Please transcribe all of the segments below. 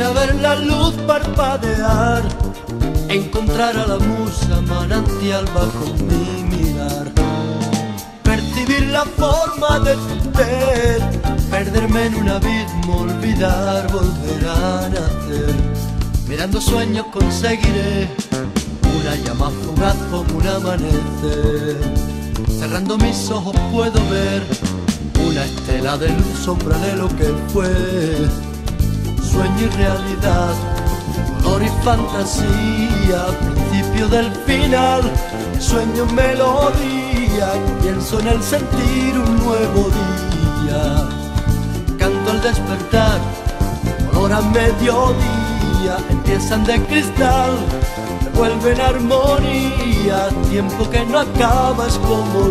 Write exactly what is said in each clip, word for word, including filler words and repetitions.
para ver la luz parpadear, encontrar a la musa manantial bajo mi mirar, percibir la forma de tu piel, perderme en un abismo, olvidar, volver a nacer. Mirando sueños conseguiré una llama fugaz como un amanecer. Cerrando mis ojos puedo ver una estela de luz, sombra de lo que fue. Sueño y realidad, color y fantasía, principio del final. Sueño en melodía, pienso en el sentir un nuevo día. Canto al despertar, olor a mediodía, empiezan de cristal, vuelven armonía, tiempo que no acaba es como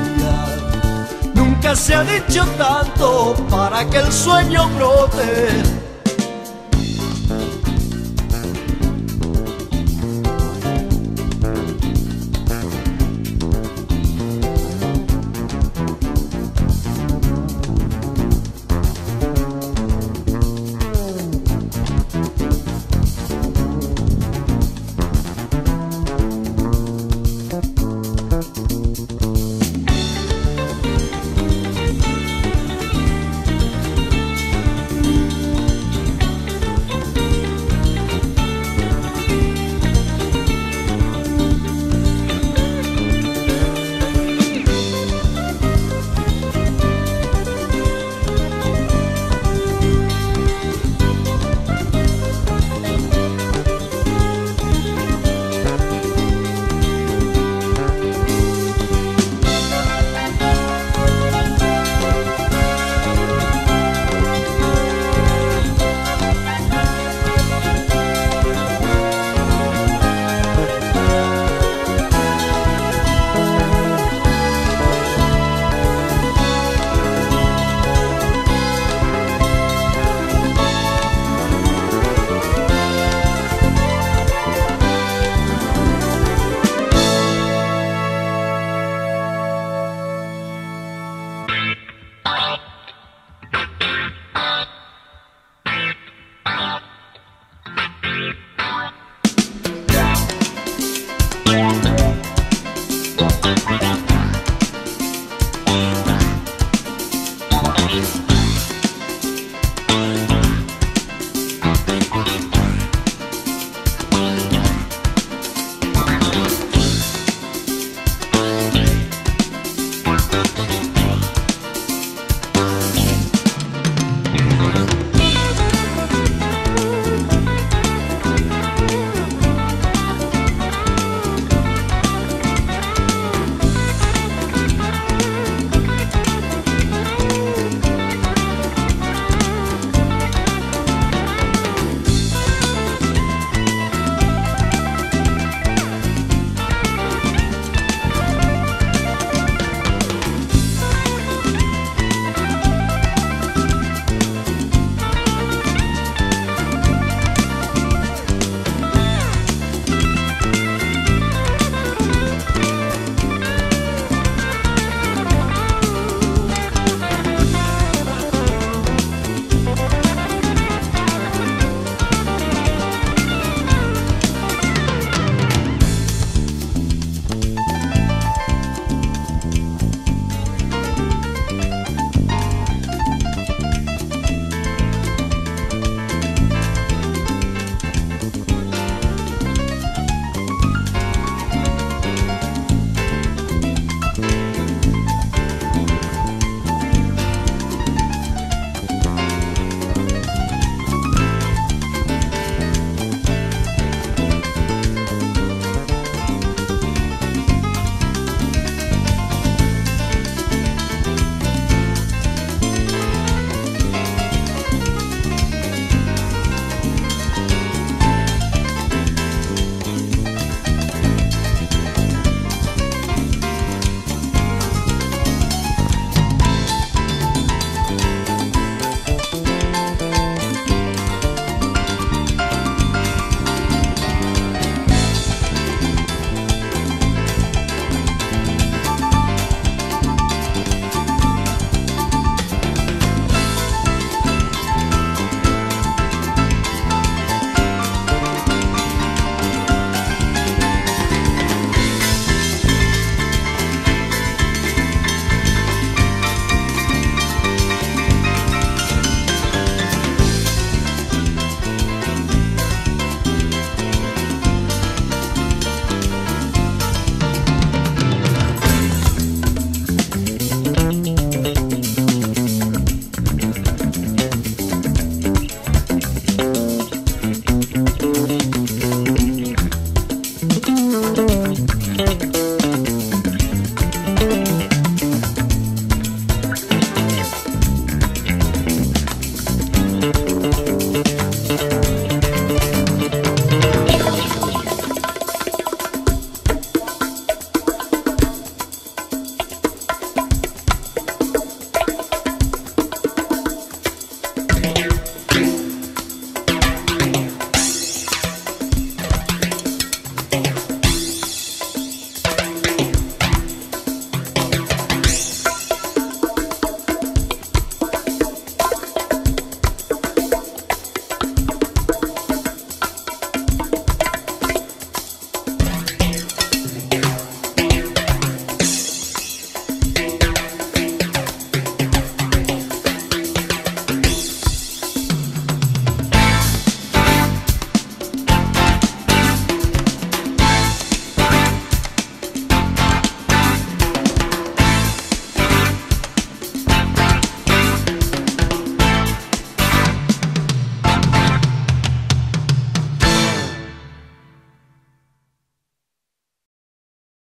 día. Nunca se ha dicho tanto para que el sueño brote.